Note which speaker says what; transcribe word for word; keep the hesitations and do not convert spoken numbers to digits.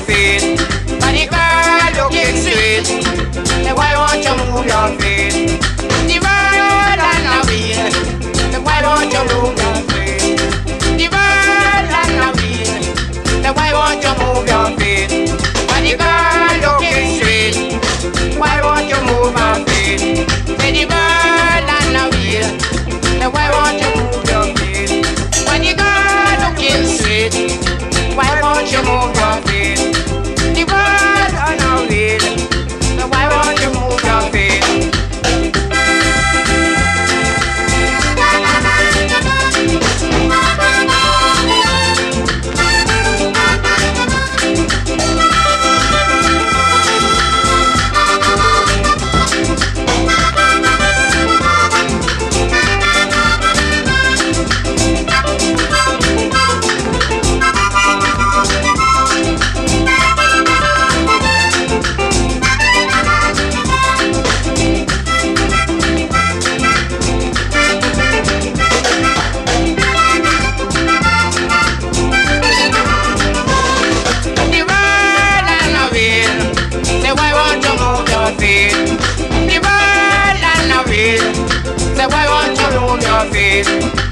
Speaker 1: feet? Body girl looking sweet. Then why won't you move your feet? The bird and the wheel. Then why won't you move your feet? The bird and the wheel. Then why won't you move your feet? Body girl looking sweet. Why won't you move your feet? Say the bird and the wheel. Then why won't you move your feet? Body girl looking sweet. Why won't you move your feet? The bird on a wheel. So why won't you move your feet? Say why won't you move your feet?